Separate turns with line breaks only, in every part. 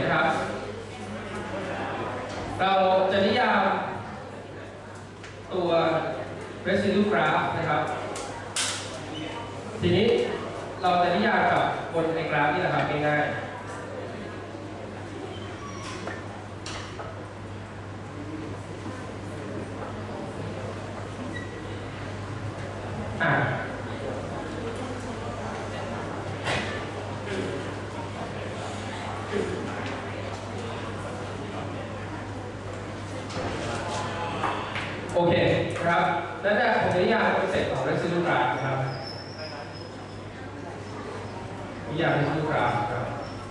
นะครับเราจะนิยามตัว residue graph นะครับทีนี้เราจะนิยามกับบนไอ้กราฟนี่นะครับง่ายๆโอเคครับนั่นแหละผมจะนิยามคอนเซ็ปต์ของ residue graph นะครับนิยาม residue graph ครับ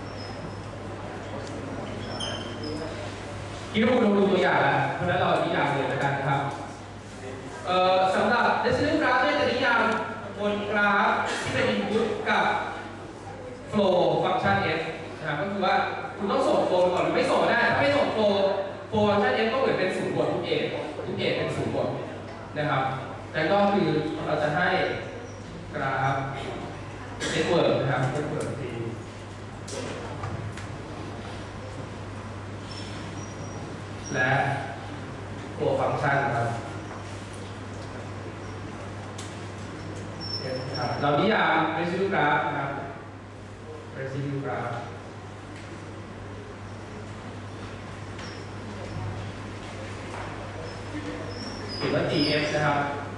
คิดว่าคุณลองดูตัวอย่างแล้วเพราะฉะนั้นเรานิยามเลยแล้วกันนะครับสำหรับ residue graph เนี่ยจะนิยามบนกราฟที่เป็น input กับ flow function f นะครับก็คือว่าคุณต้องส่ง flow ก่อนหรือไม่ส่งได้ถ้าไม่ส่ง flow function f ก็เหมือนเป็นศูนย์บวกทุก a เป็นศูนย์บวกนะครับนั่นก็คือเราจะให้กราฟ network นะครับ network และตัวฟังก์ชันครับเรานิยาม residue graph นะครับ residue graph เขียนว่า GF นะครับ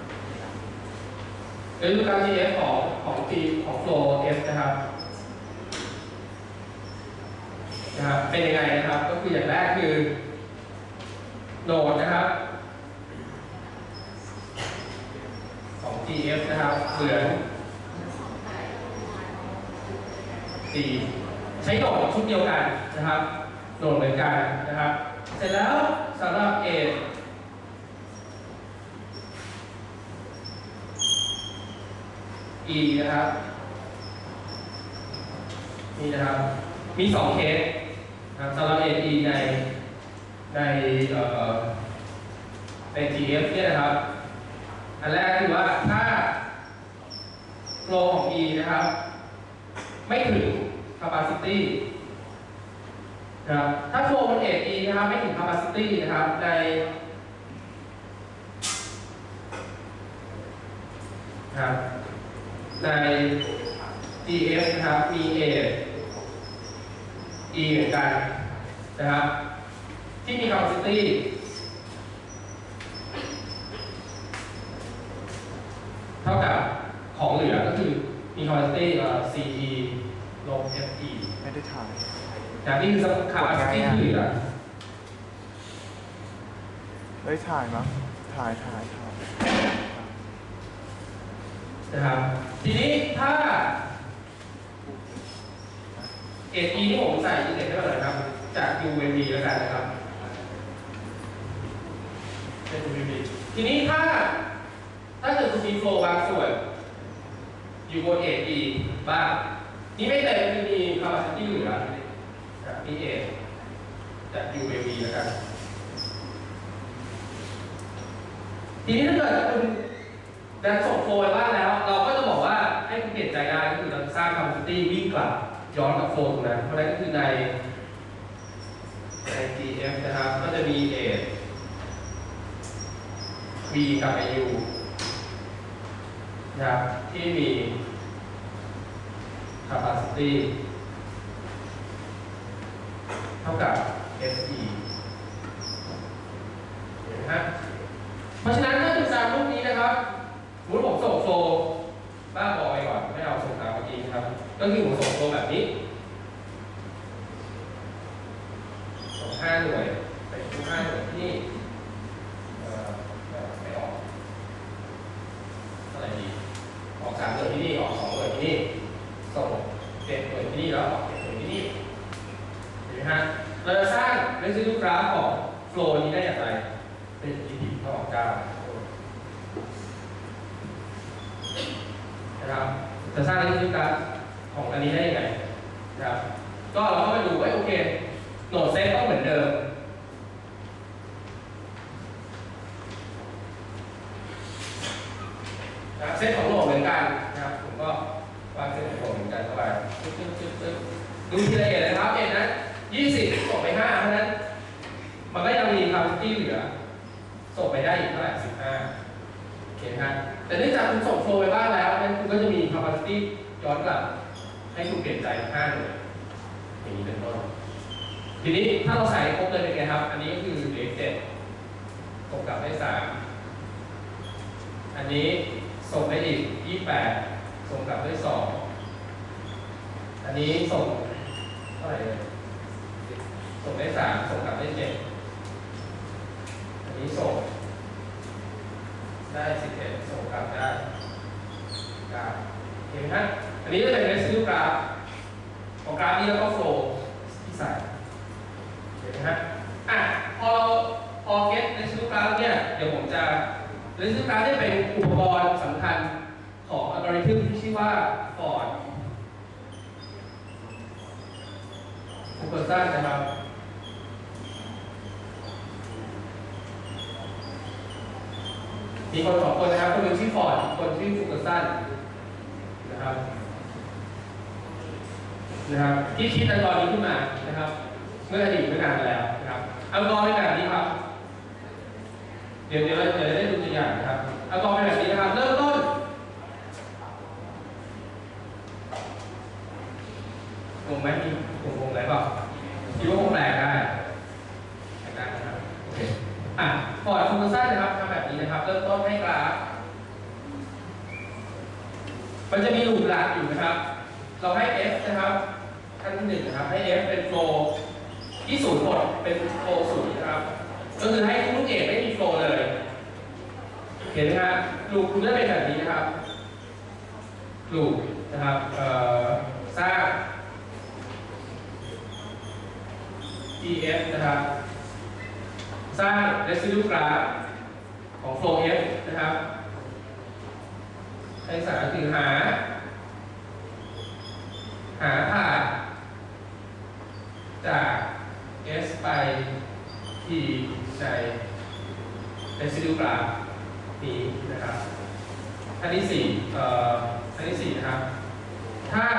residue graph GF ของ flow F นะครับเป็นยังไงนะครับก็คืออย่างแรกคือโนดนะครับของ GF นะครับเหมือนใช้โนดชุดเดียวกันนะครับโนดเหมือนกันนะครับเสร็จแล้วสำหรับ A E นะครับนี่นะครับมี2เคสนะครับสำหรับ A E ใน GF เนี่ยนะครับอันแรกคือว่าถ้า flow ของ E นะครับไม่ถึง capacity นะครับถ้า flow บน A E นะครับไม่ถึง capacity นะครับใน GF นะครับมี A E เหมือนกันนะครับที่มี capacity เท่ากับของเหลือก็คือมี capacity CE ลบ FE
ไม่ได้ถ่าย
นี่คือ capacity ที่เหลือ
ได้ถ่ายมั้งถ่าย
นะครับทีนี้ถ้า AE ที่ผมใส่อินเด็กซ์ได้เลยครับจาก UVB แล้วกันนะครับเป็น UVB ทีนี้ถ้าเกิดคุณมีโฟล์บางส่วนอยู่บน AE บ้างนี่ไม่เต็มคือมี capacity เหลือมี A จาก UVB แล้วกันทีนี้ถ้าเกิดคุณดันส่งโฟล์ไปบ้างแล้วเราก็จะบอกว่าให้คุณเปลี่ยนใจได้ก็คือเราสร้าง capacity วิ่งกลับย้อนกับโฟล์ตรงนั้นเพราะนั้นก็คือใน GF นะครับก็จะมี A V กับ IU นะครับที่มี capacity เท่ากับ SE เห็นไหมครับเพราะฉะนั้นถ้าดูตามรูปนี้นะครับสมมติผมส่งโฟล์บ้าบอไปก่อนไม่เอาส่งตามเมื่อกี้นะครับก็คือผมส่งโฟล์แบบนี้ส่ง5 หน่วยใส่ทุก5 หน่วยที่นี่ไม่ออกอะไรดีออก3 หน่วยที่นี่ออก2 หน่วยที่นี่ส่ง7 หน่วยที่นี่แล้วออก7 หน่วยที่นี่เห็นไหมฮะเราจะสร้าง residue graph ของ flow นี้ได้อย่างไรเป็นที่ต่อ9นะครับจะสร้าง residue graph ของอันนี้ได้ยังไงนะครับก็เราก็ไปดูว่าโอเคโหนดเซตต้องเหมือนเดิมนะเซตของโหนดเหมือนกันนะครับผมก็วางเซตของโหนดเหมือนกันเข้าไปดูทีละเอียดนะครับเอ็นนะ20 ส่งไปได้อีกเท่าไหร่15โอเคครับแต่เนื่องจากคุณส่งโฟล์ไปบ้างแล้วนั้นคุณก็จะมี capacity ย้อนกลับให้คุณเปลี่ยนใจ5หน่วยอย่างนี้เป็นต้นทีนี้ถ้าเราใส่ครบเลยเป็นไงครับอันนี้ก็คือเหลือ7ส่งกลับได้3อันนี้ส่งได้อีก28ส่งกลับได้2อันนี้ส่งเท่าไหร่เลยส่งได้3ส่งกลับได้7อันนี้ส่งได้11ส่งกลับได้9เห็นไหมครับอันนี้จะเป็น residual graph ของกราฟนี้แล้วก็ flow ที่ใส่เห็นไหมครับพอ get residual graph เนี่ยเดี๋ยวผมจะ residual graph เนี่ยเป็นอุปกรณ์สำคัญของอัลกอริทึมที่ชื่อว่า Ford Fulkerson นะครับมีคน2คนนะครับคนหนึ่งชื่อ Ford อีกคนชื่อ Fulkerson นะครับที่คิดอัลกอริทึมนี้ขึ้นมานะครับเมื่ออดีตไม่นานมาแล้วนะครับอัลกอริทึมแบบนี้ครับเดี๋ยวเราจะได้ดูตัวอย่างนะครับอัลกอริทึมแบบนี้นะครับเริ่มต้นงงไหมมีงงอะไรเปล่าคิดว่าคงแปลได้นะครับโอเคฟอร์ด Fulkerson นะครับทำแบบนี้นะครับเริ่มต้นให้กราฟมันจะมีลูปหลักอยู่นะครับเราให้ f นะครับขั้นที่1นะครับให้ f เป็นโฟล์ที่0หมดเป็นโฟล์0นะครับก็คือให้ทุกลูกเกดไม่มีโฟล์เลยเห็นไหมครับลูปคุณจะเป็นแบบนี้นะครับลูปนะครับสร้าง EF นะครับสร้าง residual graph ของ flow F นะครับในสารคือหาผ่านจาก S ไป T ใน residual graph นี้นะครับอันที่4นะครับถ้า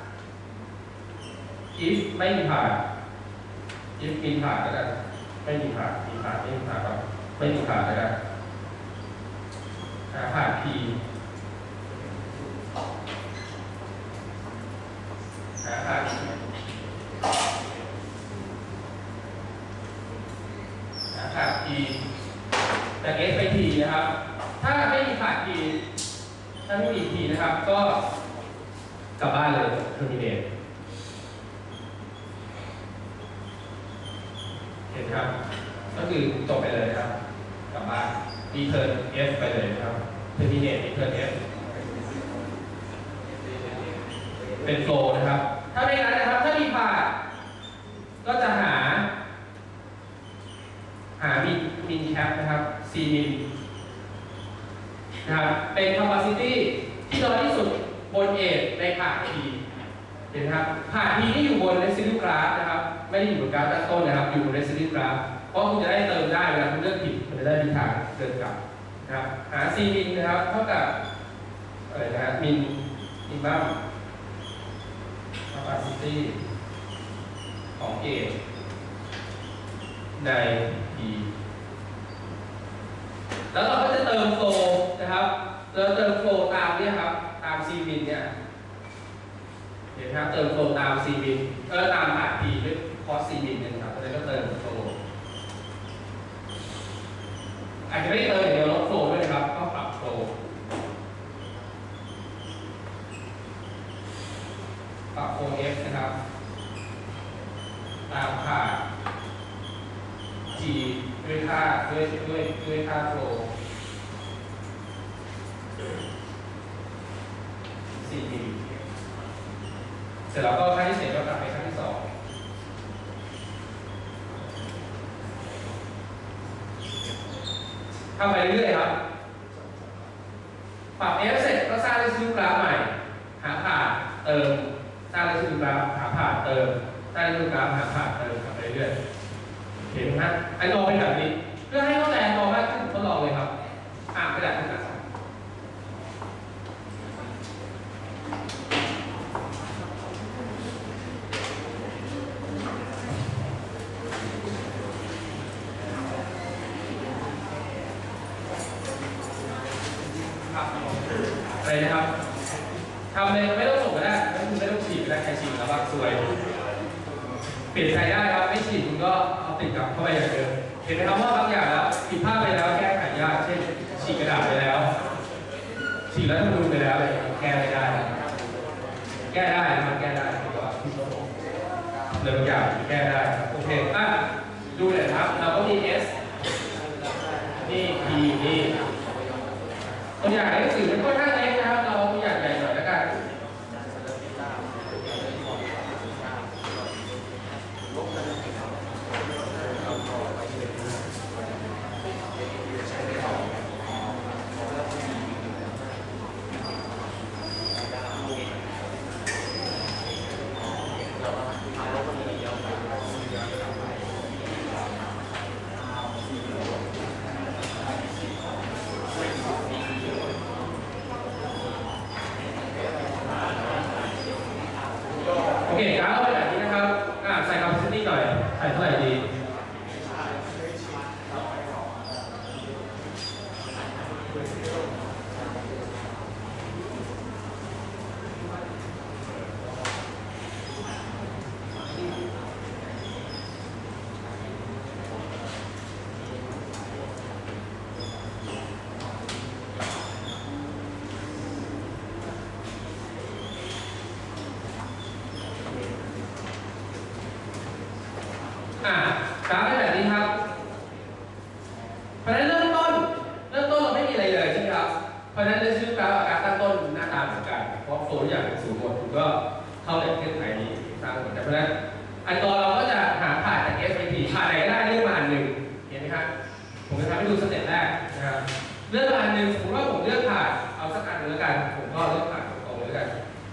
if ไม่มีผ่าน if มีผ่านแล้วกันไม่มีผ่านมีผ่านไม่มีผ่านก็ไม่มีผ่านแล้วกันหาผ่าน P หาผ่าน P หาผ่าน P จาก S ไป T นะครับถ้าไม่มีผ่าน P ถ้าไม่มี P นะครับก็กลับบ้านเลย terminate เห็นครับก็คือจบไปเลยครับกลับบ้าน return f ไปเลยครับ terminate return f เป็น flow นะครับถ้าไม่งั้นนะครับถ้ามีผ่านก็จะหา min cap นะครับ c min นะครับเป็น capacity ที่น้อยที่สุดบน A ในผ่าน P เห็นครับผ่าน P ที่อยู่บน residual graph นะครับไม่ได้อยู่บนกราฟด้านต้นนะครับอยู่บน residual graph เพราะคุณจะได้เติมได้เวลาคุณเลือกผิดคุณจะได้มีทางเดินกลับนะครับหา c min นะครับเท่ากับอะไรนะ minimum capacity ของ A ใน P แล้วเราก็จะเติมโฟล์นะครับเราเติมโฟล์ตามเนี่ยครับตาม c min เนี่ยเห็นครับเติมโฟล์ตาม c min ตามผ่าน P ด้วยคอส c min เนี่ยครับแล้วก็เติมโฟล์อาจจะไม่เติมอย่างเดียวลดโฟล์ด้วยครับก็ปรับโฟล์ปรับโฟล์ F นะครับตามผ่าน G ด้วยค่าด้วยค่าโฟล์ 4 มิลเสร็จแล้วก็ขั้นที่เสร็จก็กลับไปขั้นที่2ทำไปเรื่อยๆครับปรับ F เสร็จก็สร้าง residual graph ใหม่หาผ่านเติมสร้าง residual graph หาผ่านเติมสร้าง residual graph หาผ่านเติมทำไปเรื่อยๆเห็นไหมฮะอันนอเป็นแบบนี้เพื่อให้เข้าใจนอมากขึ้นทดลองเลยครับกระดาษขึ้นมาอะไรนะครับทำเลยไม่ต้องส่งก็ได้คุณไม่ต้องฉีดก็ได้ใครฉีดแล้วว่าสวยเปลี่ยนใจได้ครับไม่ฉีดคุณก็เอาติดกลับเข้าไปอย่างเดิมเห็นไหมครับว่าบางอย่างแล้วผิดพลาดไปแล้วแก้ไขยากเช่นฉีดกระดาษไปแล้วฉีดแล้วต้องดูไปแล้วอะไรแก้ไม่ได้แก้ได้มันแก้ได้แต่ว่าเรื่องอย่างแก้ได้โอเคดูเลยครับเราก็มี S นี่ P นี่ตัวอย่างในหนังสือมันค่อนข้างเล็กนะครับเราตัวอย่างใหญ่หน่อยแล้วกันโอเคกราฟเป็นแบบนี้นะครับใส่ capacity หน่อยใส่เท่าไหร่ดีกราฟเป็นแบบนี้ครับเพราะฉะนั้นเริ่มต้นเราไม่มีอะไรเลยใช่ไหมครับเพราะฉะนั้นในชื่อกราฟกับการตั้งต้นหน้าตาเหมือนกันเพราะโฟล์อย่างสูงหมดคุณก็เข้าในเงื่อนไขนี้สร้างเหมือนกันเพราะฉะนั้นอันตัวเราก็จะหาผ่านจาก SVT ผ่านไหนก็ได้เลือกมาอันหนึ่งเห็นไหมครับผมจะทำให้ดูสเต็ปแรกนะครับเลือกมาอันหนึ่งสมมติว่าผมเลือกผ่านเอาสักอันหนึ่งแล้วกันผมก็เลือกผ่านตรงๆแล้วกัน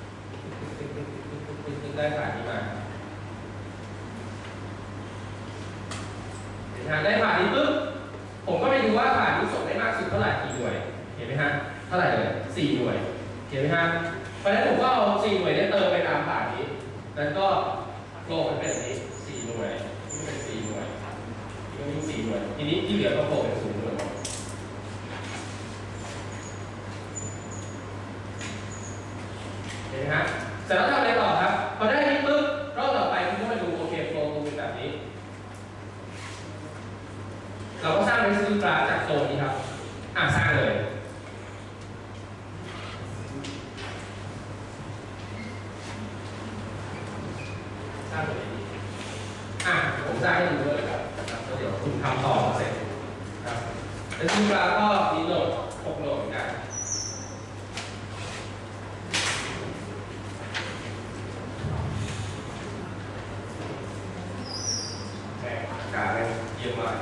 ได้ผ่านนี้มาได้ผ่านนี้ปุ๊บผมก็ไปดูว่าผ่านนี้ส่งได้มากสุดเท่าไหร่กี่หน่วยเห็นไหมฮะเท่าไหร่เลย4 หน่วยเห็นไหมฮะเพราะฉะนั้นผมก็เอา4 หน่วยนี้เติมไปตามผ่านนี้แล้วก็โฟล์มันเป็นแบบนี้4 หน่วยนี่เป็น4 หน่วยนี่เป็น4 หน่วยทีนี้ที่เหลือก็โฟล์เป็น0 หน่วยเห็นไหมฮะเสร็จแล้วทำอะไรต่อครับพอได้นี้ปุ๊บรอบต่อไปคุณก็มาดูโอเคโฟล์เป็นแบบนี้เราก็สร้างresidue graph จากโซนนี้ครับสร้างเลยสร้างเลยผมสร้างให้ดูด้วยครับแล้วเดี๋ยวคุณทำต่อเสร็จครับ residue graph ก็มีโหลด6 โหลดเหมือนกันการเยี่ยมมาก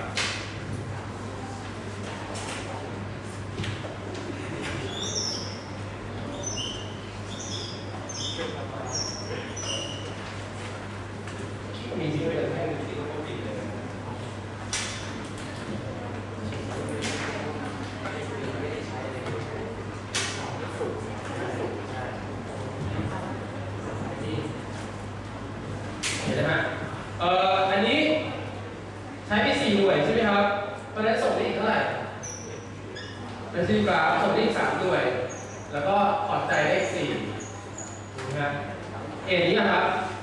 มีจริงเลยให้จริงก็จริงเลยเห็นไหมฮะอันนี้ใช้ไป4 หน่วยใช่ไหมครับเพราะฉะนั้นส่งได้อีกเท่าไหร่เป็นซีกราฟส่งได้อีก3 หน่วยแล้วก็ถอดใจได้อีก4นะครับเอนี้นะครับ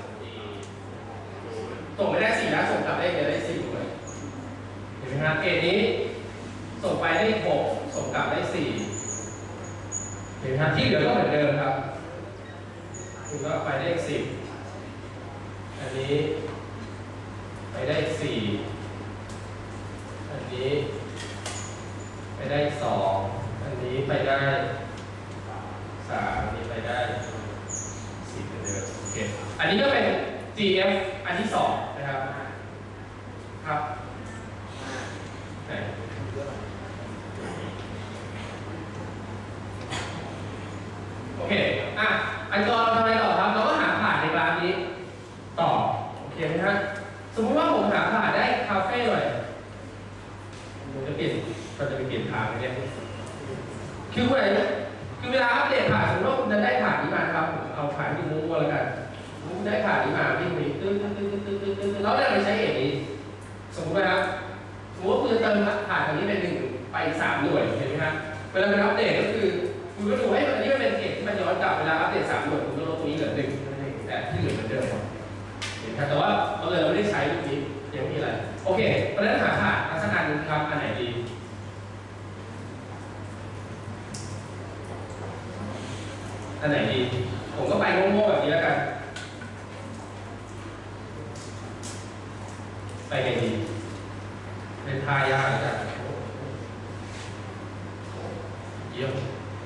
ส่งไปได้4แล้วส่งกลับได้เดียวได้4 หน่วยเห็นไหมครับเอนี้ส่งไปได้6ส่งกลับได้4เห็นไหมครับที่เหลือก็เหมือนเดิมครับคุณก็ไปได้10อันนี้ไปได้4อันนี้ไปได้2อันนี้ไปได้3อันนี้ไปได้4เหมือนเดิมโอเคอันนี้ก็เป็น GF อันที่2นะครับครับโอเคอันต่อเราทำอะไรต่อครับเราก็หาผ่านในกราฟนี้ต่อโอเคไหมครับสมมติว่าผมหาผ่านได้คาเฟ่หน่อยผมจะเปลี่ยนทางเนี่ยคือเวลาอัปเดตผ่านสมมติว่าคุณจะได้ผ่านนี้มาครับผมเอาผ่านที่มุ้งก็แล้วกันมุ้งได้ผ่านนี้มาวิ่งไปตื้อแล้วเราไปใช้เอกนี้สมมตินะครับสมมติว่าคุณจะเติมผ่านตรงนี้เป็น1ไป3 หน่วยเห็นไหมครับเวลาเป็นอัปเดตก็คือคุณก็ดูให้อันนี้มันเป็นเกจที่มันย้อนกลับเวลาอัปเดต3 หน่วยคุณก็ลดตรงนี้เหลือ1แต่ที่เหลือเหมือนเดิมแต่ว่าเราไม่ได้ใช้ตรงนี้ยังมีอะไรโอเคเพราะฉะนั้นหาขาดลักษณะนึงครับอันไหนดีอันไหนดีผมก็ไปโง่ๆแบบนี้แล้วกันไปไงดีเป็นทายากจังเยี่ยม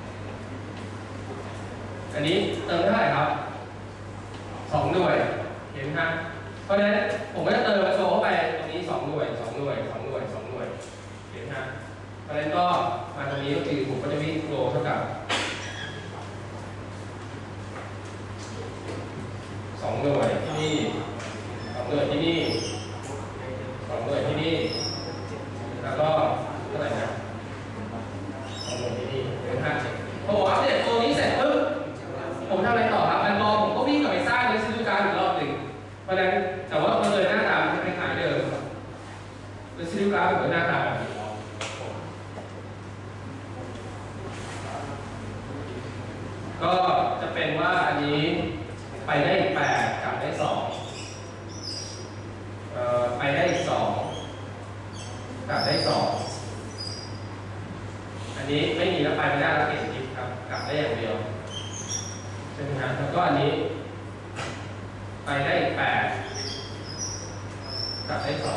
อันนี้เติมเท่าไหร่ครับ2 หน่วยเห็นไหมครับเพราะฉะนั้นผมก็จะเติมโชว์เข้าไปตรงนี้2 หน่วย2 หน่วย2 หน่วย2 หน่วยเห็นไหมครับเพราะฉะนั้นก็มาตรงนี้ก็คือผมก็จะวิ่งโฟลว์เท่ากับ2 หน่วยที่นี่2 หน่วยที่นี่2 หน่วยที่นี่แล้วก็เท่าไหร่นะ2 หน่วยที่นี่เห็นไหมครับพอผมอัปเดตตัวนี้เสร็จปุ๊บผมทำอะไรต่อครับอันรอผมก็วิ่งกลับไปสร้างเรซิดูการอีกรอบหนึ่งเพราะฉะนั้นแต่ว่ามันเลยหน้าตามันจะคล้ายเดิมเรซิดูการเหมือนหน้าตาแบบนี้ก็จะเป็นว่าอันนี้ไปได้อีก8กลับได้2ไปได้อีก2กลับได้2อันนี้ไม่มีแล้วไปไม่ได้แล้วเก็บทิปครับกลับได้อย่างเดียวใช่ไหมครับแล้วก็อันนี้ไปได้อีก8กลับได้2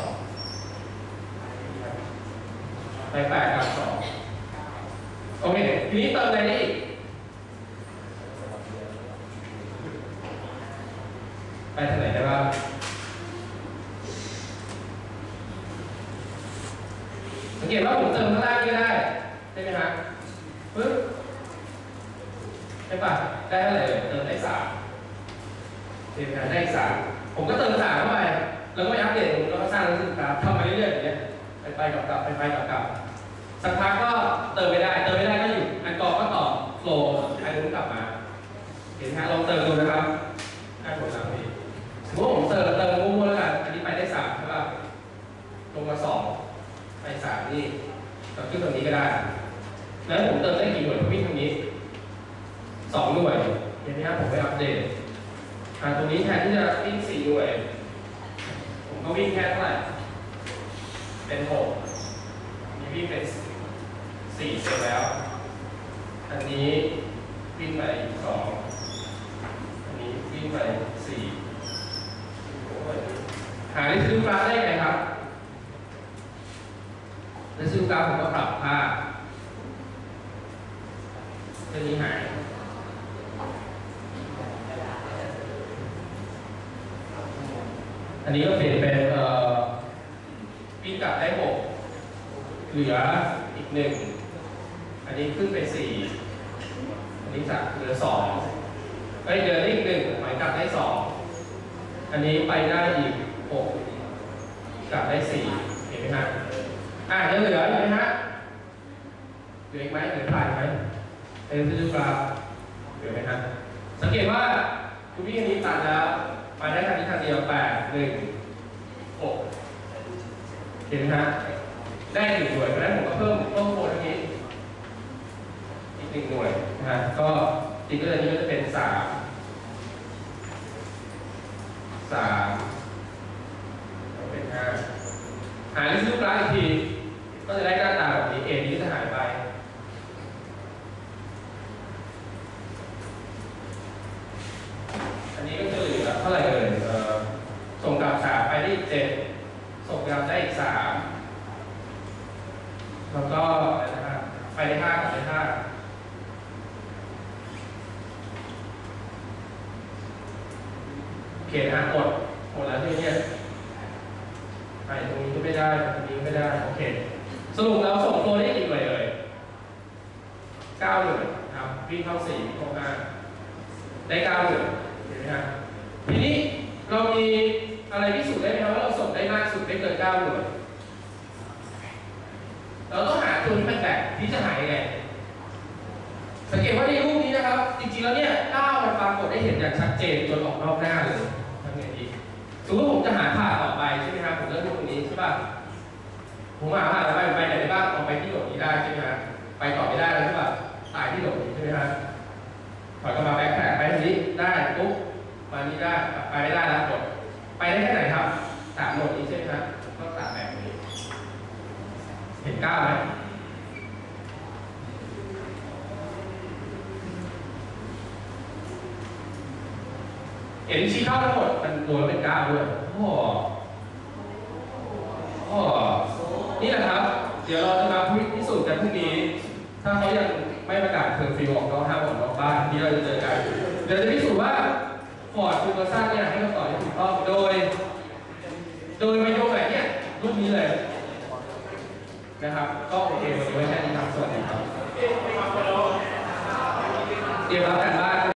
ไป8กลับ2โอเคทีนี้เติมอะไรได้อีกไปทางไหนได้บ้างสังเกตว่าผมเติมข้างล่างก็ได้ใช่ไหมครับปึ๊บใช่ป่ะได้เท่าไหร่เลยเติมได้3เติมได้3ผมก็เติม3เข้าไปแล้วก็อัปเดตแล้วก็สร้างรู้สึกครับทำไปเรื่อยๆอย่างเงี้ยไปกลับไปกลับสักพักก็เติมไม่ได้ก็หยุดอันกอก็ต่อโฟลว์อันนู้นกลับมาเห็นไหมลองเติมดูนะครับได้ผลลัพธ์ดีสมมติผมเติมงูแล้วกันอันนี้ไปได้3ใช่ป่ะลงมา2ไป3นี่ก็ขึ้นตรงนี้ก็ได้แล้วผมเติมได้กี่หน่วยผมวิ่งตรงนี้2 หน่วยเห็นไหมครับผมไปอัปเดตตรงนี้แทนที่จะวิ่ง4 หน่วยผมก็วิ่งแค่เท่าไหร่เป็น6มีวิ่งเป็น4เสร็จแล้วอันนี้วิ่งไป2อันนี้วิ่งไป4หาเรซิดูกราฟได้ไงครับเรซิดูกราฟผมก็ปรับค่าเรื่องนี้หายอันนี้ก็เปลี่ยนเป็นวิ่งกลับได้6เหลืออีก1อันนี้ขึ้นไป4อันนี้จากเหลือ2ไปเดินได้อีก1หมายกลับได้2อันนี้ไปได้อีก6กลับได้4เห็นไหมฮะยังเหลืออยู่ไหมฮะเหลืออีกไหมเหลือผ่านไหมเอ็นซีดูกราฟเหลือไหมฮะสังเกตว่าคุณพี่อันนี้ตัดแล้วไปได้ทันทีทันเดียว8 1 6เห็นไหมฮะได้1 หน่วยเพราะฉะนั้นผมก็เพิ่มโค้ดตรงนี้อีก1 หน่วยนะฮะก็อีกตัวนี้ก็จะเป็น3เป็น5หาเรซิดูกราฟอีกทีก็จะได้หน้าตาแบบนี้นี้จะหายไปอันนี้ก็จะเหลือเท่าไหร่เลยส่งกลับ3ไปได้อีก7ส่งกลับได้อีก3แล้วก็ไปได้5กลับได้5เขียนหมดแล้วที่นี่ตรงนี้ก็ไม่ได้ตรงนี้ไม่ได้โอเคสรุปแล้วส่งโฟลว์ได้กี่หน่วยเลย9 หน่วยครับวิ่งเข้า4วิ่งเข้า5ได้9 หน่วยเห็นไหมครับทีนี้เรามีอะไรพิสูจน์ได้ไหมครับว่าเราส่งได้มากสุดไม่เกิน9 หน่วยเราต้องหาตัวที่มันแตกที่จะหายยังไงสังเกตว่าในรูปนี้นะครับจริงๆแล้วเนี่ย9มันปรากฏได้เห็นอย่างชัดเจนจนออกนอกหน้าเลยทำไงดีสมมติผมจะหาผ่าต่อไปใช่ไหมครับผมเลือกรูปตรงนี้ใช่ป่ะผมหาผ่าต่อไปไหนได้บ้างออกไปที่โหลดนี้ได้ใช่ไหมครับไปต่อไม่ได้แล้วใช่ป่ะตายที่โหลดนี้ใช่ไหมไปไม่ได้แล้วหมดไปได้แค่ไหนครับ3 โหมดนี้ใช่ไหมครับก็3 แบบนี้เห็น9ไหมเห็นชี้เข้าทั้งหมดมันรวมเป็น9ด้วยโอ้นี่แหละครับเดี๋ยวเราจะมาพิสูจน์กันพรุ่งนี้ถ้าเขายังไม่ประกาศเคอร์ฟิวออกนอกห้างออกนอกบ้านที่เราจะเจอกันเดี๋ยวจะพิสูจน์ว่าฟอร์ดฟูเวอร์ซันเนี่ยให้คำตอบที่ถูกต้องโดยมาโยงแบบเนี่ยรูปนี้เลยนะครับก็โอเควันนี้ไว้แค่นี้ครับสวัสดีครับเตรียมรับกันบ้าน